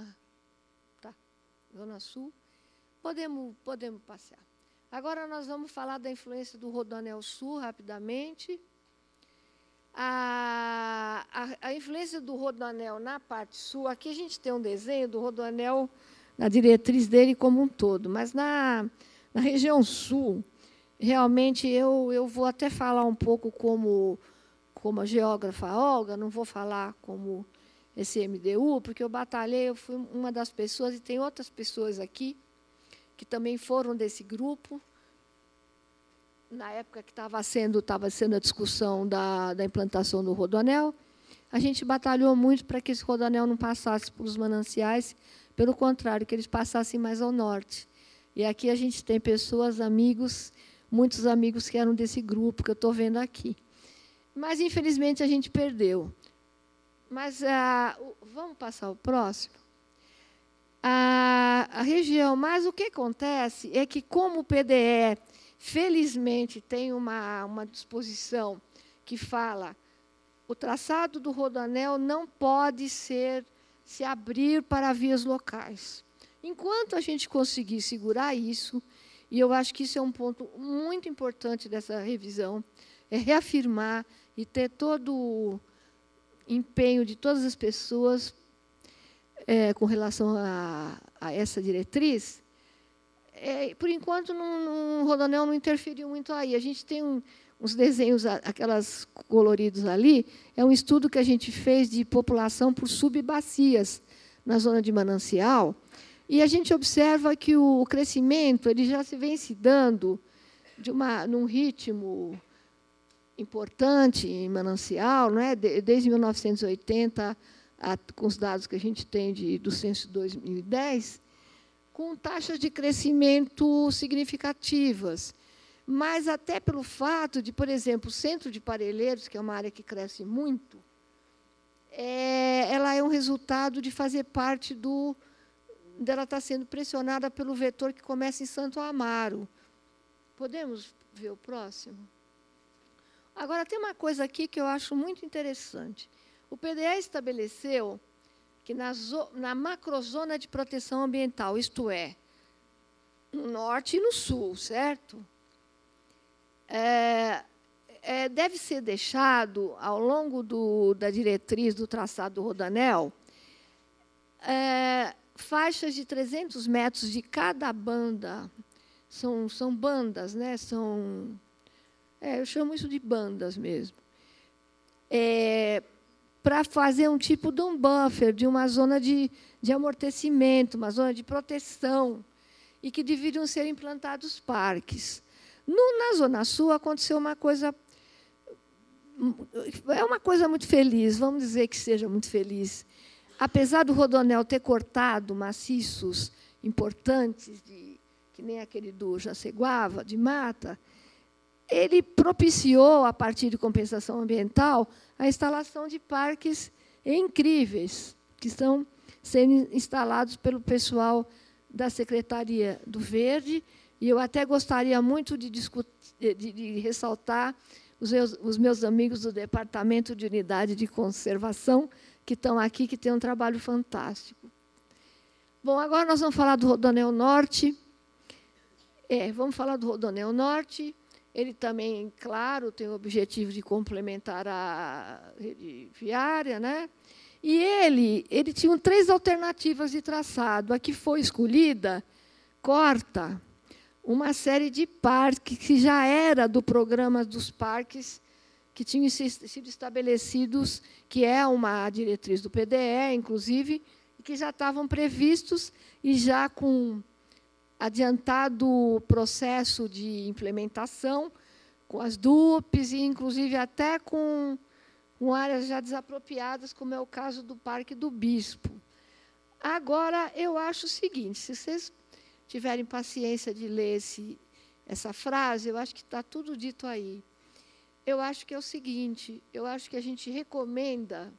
zona sul. Podemos passear. Agora nós vamos falar da influência do Rodoanel Sul, rapidamente. A influência do Rodoanel na parte sul, aqui a gente tem um desenho do Rodoanel, na diretriz dele como um todo, mas na região sul, realmente, eu vou até falar um pouco como a geógrafa Olga, não vou falar como esse MDU, porque eu batalhei, eu fui uma das pessoas, e tem outras pessoas aqui que também foram desse grupo, na época que estava sendo a discussão da implantação do Rodoanel. A gente batalhou muito para que esse Rodoanel não passasse pelos mananciais, pelo contrário, que eles passassem mais ao norte. E aqui a gente tem pessoas, amigos, muitos amigos que eram desse grupo, que eu estou vendo aqui. Mas, infelizmente, a gente perdeu. Mas vamos passar o próximo? A região, mas o que acontece é que, como o PDE Felizmente, tem uma disposição que fala o traçado do rodoanel não pode se abrir para vias locais. Enquanto a gente conseguir segurar isso, e eu acho que isso é um ponto muito importante dessa revisão, é reafirmar e ter todo o empenho de todas as pessoas com relação a essa diretriz. Por enquanto, o rodoanel não interferiu muito aí. A gente tem uns desenhos, aquelas coloridos ali, é um estudo que a gente fez de população por subbacias na zona de manancial, e a gente observa que o crescimento ele já se vem se dando num ritmo importante em manancial, não é? Desde 1980, com os dados que a gente tem do censo de 2010, com taxas de crescimento significativas. Mas até pelo fato de, por exemplo, o Centro de Parelheiros, que é uma área que cresce muito, ela é um resultado de fazer parte dela estar sendo pressionada pelo vetor que começa em Santo Amaro. Podemos ver o próximo? Agora, tem uma coisa aqui que eu acho muito interessante. O PDE estabeleceu que na macrozona de proteção ambiental, isto é, no norte e no sul, certo? Deve ser deixado, ao longo da diretriz do traçado do rodoanel, faixas de 300 metros de cada banda. São bandas, né? Eu chamo isso de bandas mesmo. Para fazer um tipo de um buffer, de uma zona de amortecimento, uma zona de proteção, e que deveriam ser implantados parques. Na Zona Sul aconteceu uma coisa... É uma coisa muito feliz, vamos dizer que seja muito feliz. Apesar do rodoanel ter cortado maciços importantes, que nem aquele do Jaceguava, de mata, ele propiciou, a partir de compensação ambiental, a instalação de parques incríveis, que estão sendo instalados pelo pessoal da Secretaria do Verde, e eu até gostaria muito de ressaltar os meus amigos do Departamento de Unidade de Conservação, que estão aqui, que têm um trabalho fantástico. Bom, agora nós vamos falar do Rodoanel Norte. Vamos falar do Rodoanel Norte. Ele também, claro, tem o objetivo de complementar a rede viária, né? E ele tinha 3 alternativas de traçado. A que foi escolhida corta uma série de parques que já era do programa dos parques que tinham sido estabelecidos, que é uma diretriz do PDE, inclusive, e que já estavam previstos e já com adiantado processo de implementação, com as DUPs e, inclusive, até com áreas já desapropriadas, como é o caso do Parque do Bispo. Agora, eu acho o seguinte, se vocês tiverem paciência de ler essa frase, eu acho que está tudo dito aí. Eu acho que é o seguinte, eu acho que a gente recomenda...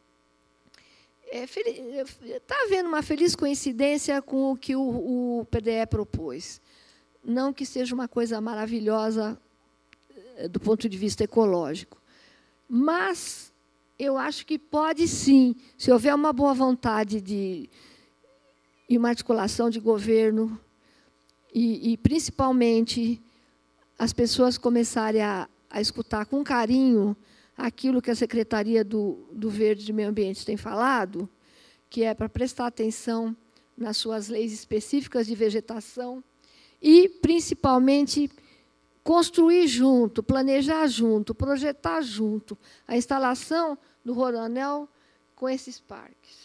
Está havendo uma feliz coincidência com o que o PDE propôs. Não que seja uma coisa maravilhosa do ponto de vista ecológico, mas eu acho que pode, sim, se houver uma boa vontade e uma articulação de governo, e principalmente, as pessoas começarem a escutar com carinho aquilo que a Secretaria do Verde e do Meio Ambiente tem falado, que é para prestar atenção nas suas leis específicas de vegetação e, principalmente, construir junto, planejar junto, projetar junto a instalação do rodoanel com esses parques.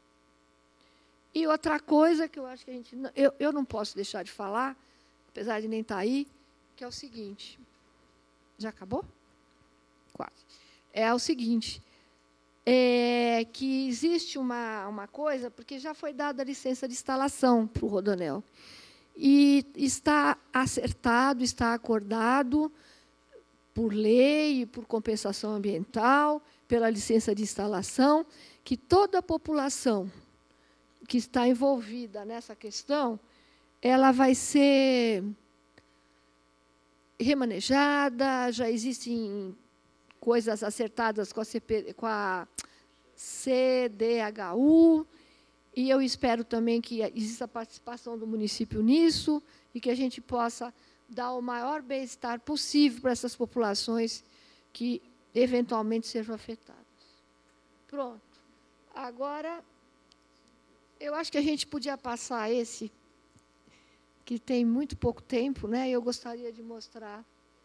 E outra coisa que eu acho que eu não posso deixar de falar, apesar de nem estar aí, que é o seguinte. Já acabou? Quase. É o seguinte, que existe uma coisa, porque já foi dada a licença de instalação para o rodoanel, e está acertado, está acordado por lei, por compensação ambiental, pela licença de instalação, que toda a população que está envolvida nessa questão, ela vai ser remanejada, já existem coisas acertadas com a CDHU, e eu espero também que exista a participação do município nisso e que a gente possa dar o maior bem-estar possível para essas populações que eventualmente sejam afetadas. Pronto. Agora, eu acho que a gente podia passar esse, que tem muito pouco tempo, né? Eu gostaria de mostrar.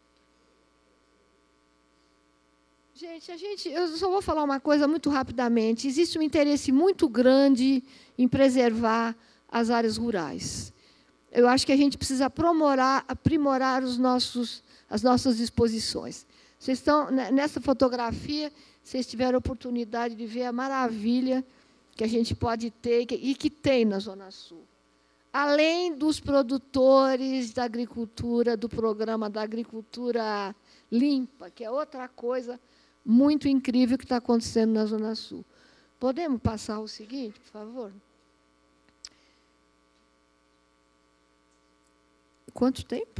Gente, eu só vou falar uma coisa muito rapidamente. Existe um interesse muito grande em preservar as áreas rurais. Eu acho que a gente precisa aprimorar as nossas disposições. Vocês estão, nessa fotografia, vocês tiveram a oportunidade de ver a maravilha que a gente pode ter e que tem na Zona Sul. Além dos produtores da agricultura, do programa da agricultura limpa, que é outra coisa muito incrível que está acontecendo na Zona Sul. Podemos passar o seguinte, por favor? Quanto tempo?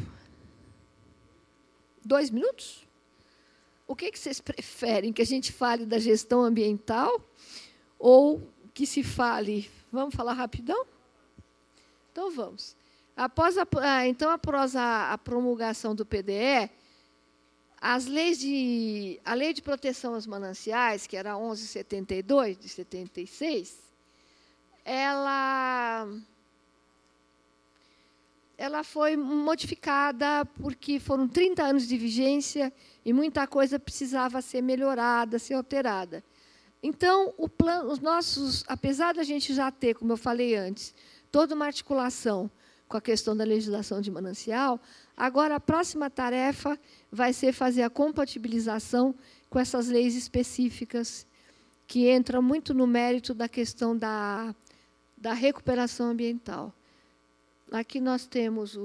2 minutos? O que vocês preferem? Que a gente fale da gestão ambiental ou que se fale... Vamos falar rapidão? Então, vamos. Após a promulgação do PDE, a Lei de Proteção aos Mananciais, que era a 1172, de 76, ela foi modificada porque foram 30 anos de vigência e muita coisa precisava ser melhorada, ser alterada. Então, apesar da gente já ter, como eu falei antes, toda uma articulação com a questão da legislação de manancial, agora a próxima tarefa vai ser fazer a compatibilização com essas leis específicas, que entram muito no mérito da questão da recuperação ambiental. Aqui nós temos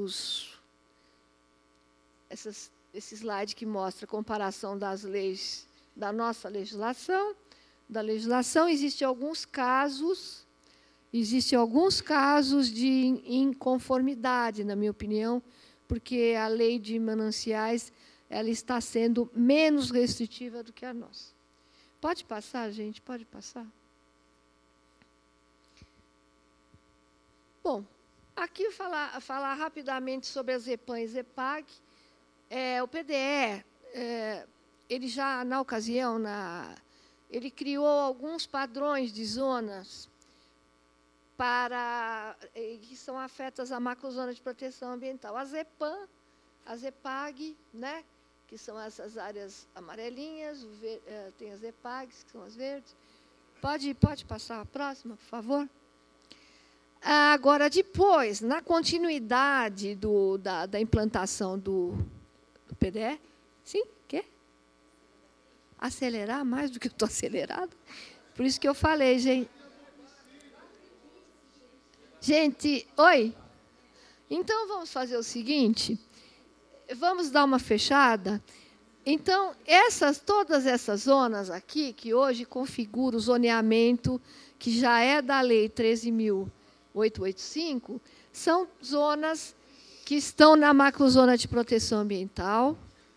esse slide que mostra a comparação das leis da nossa legislação. Da legislação, existem alguns casos de inconformidade, na minha opinião, porque a lei de mananciais ela está sendo menos restritiva do que a nossa. Pode passar, gente? Pode passar? Bom, aqui falar rapidamente sobre a ZEPAM e ZEPAG. O PDE, ele já, na ocasião, ele criou alguns padrões de zonas que são afetas à macrozona de proteção ambiental. A ZEPAM, a ZEPAG, né, que são essas áreas amarelinhas, tem as ZEPAGs, que são as verdes. Pode passar a próxima, por favor? Agora, depois, na continuidade da implantação do PDE, sim, quê? Acelerar mais do que eu estou acelerado? Por isso que eu falei, gente. Gente, oi? Então, vamos fazer o seguinte, vamos dar uma fechada. Então, todas essas zonas aqui, que hoje configuram o zoneamento, que já é da Lei 13.885, são zonas que estão na macrozona de proteção ambiental.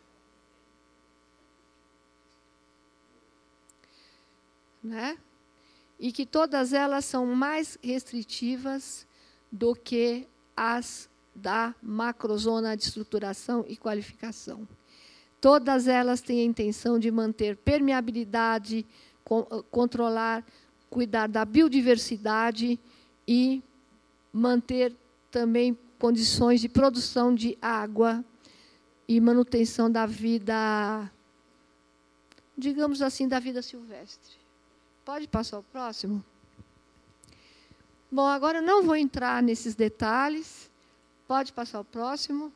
Né? E que todas elas são mais restritivas do que as da macrozona de estruturação e qualificação. Todas elas têm a intenção de manter permeabilidade, controlar, cuidar da biodiversidade e manter também condições de produção de água e manutenção da vida, digamos assim, da vida silvestre. Pode passar o próximo? Bom, agora eu não vou entrar nesses detalhes. Pode passar o próximo?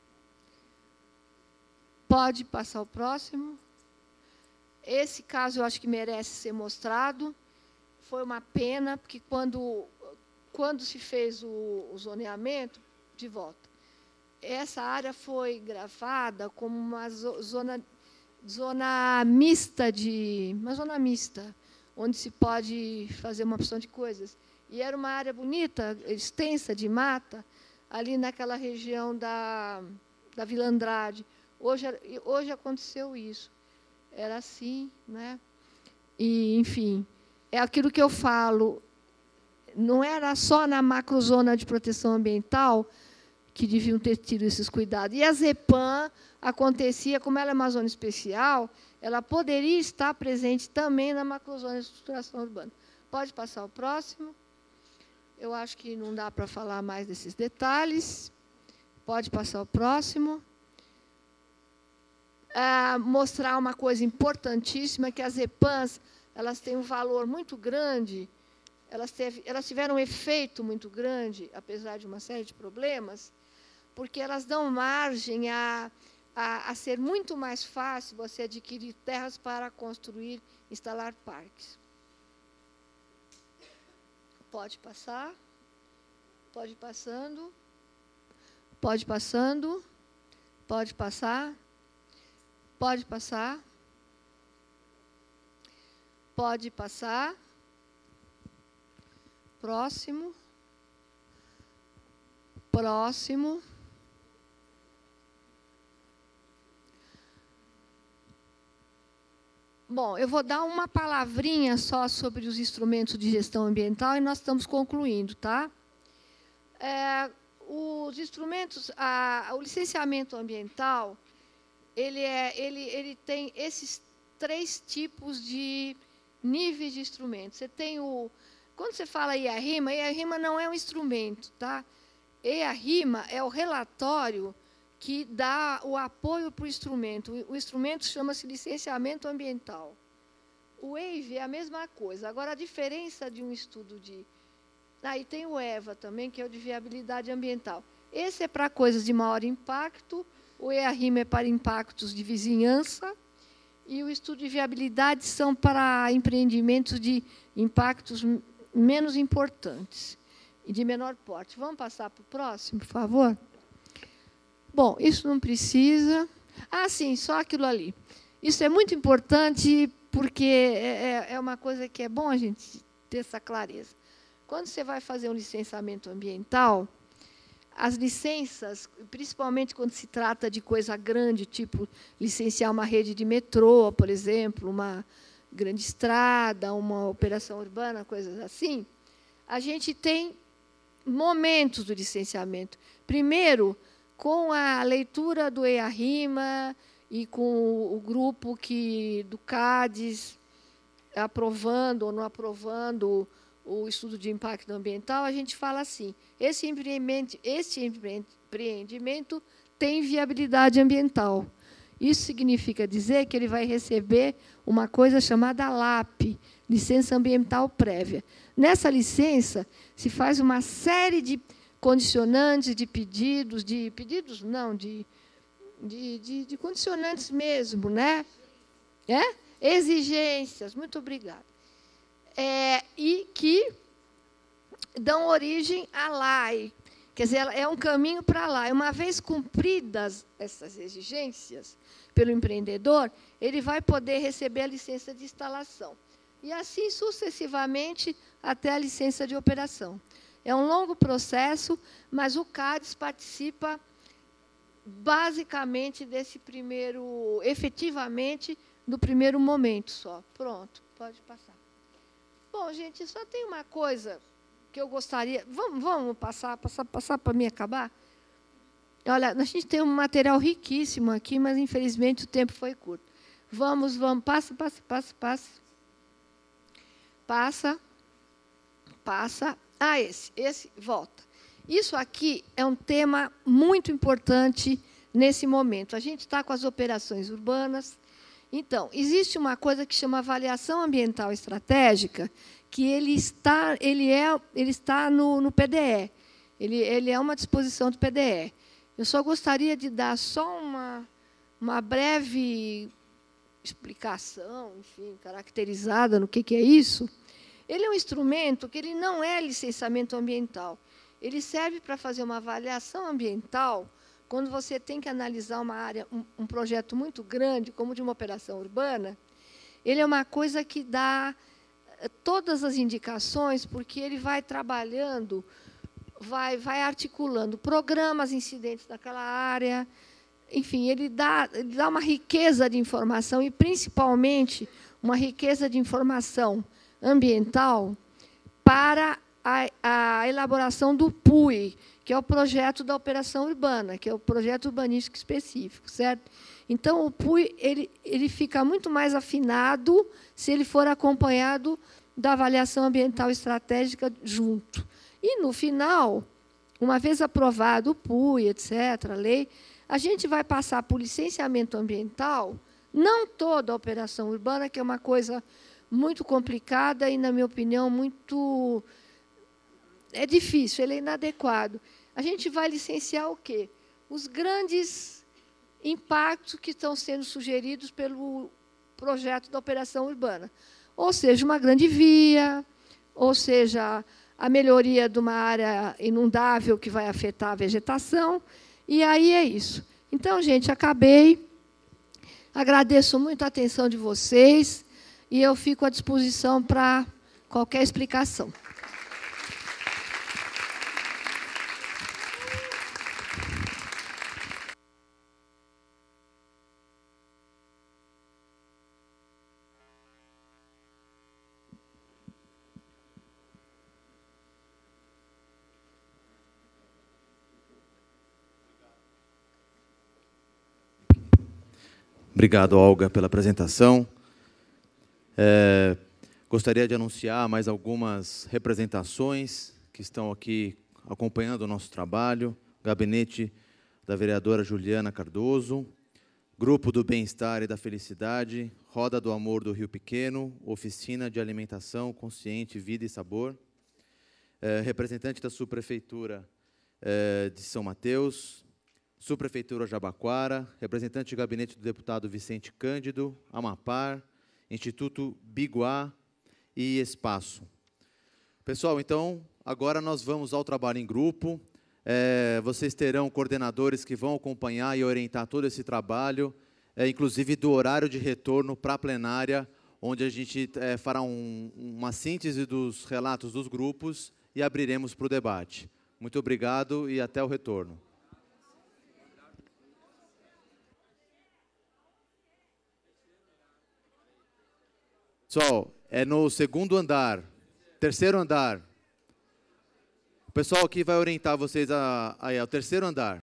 Pode passar o próximo? Esse caso eu acho que merece ser mostrado. Foi uma pena, porque quando se fez o zoneamento, de volta, essa área foi gravada como uma zona mista, onde se pode fazer uma opção de coisas. E era uma área bonita, extensa, de mata, ali naquela região da Vila Andrade. Hoje aconteceu isso. Era assim, né? E, enfim, é aquilo que eu falo, não era só na macrozona de proteção ambiental que deviam ter tido esses cuidados. E a ZEPAM acontecia, como ela é uma zona especial, ela poderia estar presente também na macrozona de estruturação urbana. Pode passar o próximo. Eu acho que não dá para falar mais desses detalhes. Pode passar o próximo. Mostrar uma coisa importantíssima, que as ZEPAMs, elas têm um valor muito grande, elas tiveram um efeito muito grande, apesar de uma série de problemas, porque elas dão margem a ser muito mais fácil você adquirir terras para construir, instalar parques. Pode passar. Pode ir passando. Pode ir passando. Pode passar. Pode passar. Pode passar. Próximo. Próximo. Bom, eu vou dar uma palavrinha só sobre os instrumentos de gestão ambiental e nós estamos concluindo, tá? Os instrumentos, o licenciamento ambiental, ele tem esses 3 tipos de níveis de instrumentos. Você tem quando você fala EIA-RIMA não é um instrumento, tá? EIA-RIMA é o relatório que dá o apoio para o instrumento. O instrumento chama-se licenciamento ambiental. O EIV é a mesma coisa. Agora, a diferença de um estudo de... Aí tem o EVA também, que é o de viabilidade ambiental. Esse é para coisas de maior impacto, o EIA-RIMA é para impactos de vizinhança, e o estudo de viabilidade são para empreendimentos de impactos menos importantes e de menor porte. Vamos passar para o próximo, por favor? Bom, isso não precisa. Sim, só aquilo ali. Isso é muito importante porque é uma coisa que é bom a gente ter essa clareza. Quando você vai fazer um licenciamento ambiental, as licenças, principalmente quando se trata de coisa grande, tipo licenciar uma rede de metrô, por exemplo, uma grande estrada, uma operação urbana, coisas assim, a gente tem momentos do licenciamento. Primeiro, com a leitura do EIA-RIMA e com o grupo do CADES aprovando ou não aprovando o estudo de impacto ambiental, a gente fala assim, esse empreendimento tem viabilidade ambiental. Isso significa dizer que ele vai receber uma coisa chamada LAP, licença ambiental prévia. Nessa licença, se faz uma série de condicionantes, de condicionantes mesmo, né? Exigências, muito obrigada. E que dão origem à LAI. Quer dizer, é um caminho para lá. E uma vez cumpridas essas exigências pelo empreendedor, ele vai poder receber a licença de instalação. E assim sucessivamente até a licença de operação. É um longo processo, mas o CADES participa basicamente desse primeiro, efetivamente, do primeiro momento só. Pronto, pode passar. Bom, gente, só tem uma coisa que eu gostaria... Vamos passar para mim acabar? Olha, a gente tem um material riquíssimo aqui, mas, infelizmente, o tempo foi curto. Vamos, passa. Passa. Esse, volta. Isso aqui é um tema muito importante nesse momento. A gente está com as operações urbanas. Então, existe uma coisa que chama avaliação ambiental estratégica, que ele está no PDE. Ele é uma disposição do PDE. Eu só gostaria de dar só uma breve explicação, enfim, caracterizada no que é isso. Ele é um instrumento que ele não é licenciamento ambiental. Ele serve para fazer uma avaliação ambiental quando você tem que analisar uma área, um projeto muito grande, como de uma operação urbana. Ele é uma coisa que dá todas as indicações, porque ele vai trabalhando, vai articulando programas incidentes naquela área, enfim, ele dá uma riqueza de informação, e principalmente uma riqueza de informação ambiental para a elaboração do PUI, que é o projeto da operação urbana, que é o projeto urbanístico específico, certo? Então, o PUI ele fica muito mais afinado se ele for acompanhado da avaliação ambiental estratégica junto. E, no final, uma vez aprovado o PUI, etc., a lei, a gente vai passar por licenciamento ambiental, não toda a operação urbana, que é uma coisa muito complicada e, na minha opinião, muito... é difícil, ele é inadequado. A gente vai licenciar o quê? Os grandes impactos que estão sendo sugeridos pelo projeto da operação urbana. Ou seja, uma grande via, ou seja, a melhoria de uma área inundável que vai afetar a vegetação, e aí é isso. Então, gente, acabei. Agradeço muito a atenção de vocês, e eu fico à disposição para qualquer explicação. Obrigado, Olga, pela apresentação. Gostaria de anunciar mais algumas representações que estão aqui acompanhando o nosso trabalho. Gabinete da vereadora Juliana Cardoso, Grupo do Bem-Estar e da Felicidade, Roda do Amor do Rio Pequeno, Oficina de Alimentação Consciente, Vida e Sabor, representante da Subprefeitura de São Mateus, Subprefeitura Jabaquara, representante de gabinete do deputado Vicente Cândido, Amapar, Instituto Biguá e Espaço. Pessoal, então, agora nós vamos ao trabalho em grupo. Vocês terão coordenadores que vão acompanhar e orientar todo esse trabalho, inclusive do horário de retorno para a plenária, onde a gente fará uma síntese dos relatos dos grupos e abriremos para o debate. Muito obrigado e até o retorno. Pessoal, é no segundo andar, terceiro andar. O pessoal aqui vai orientar vocês ao terceiro andar.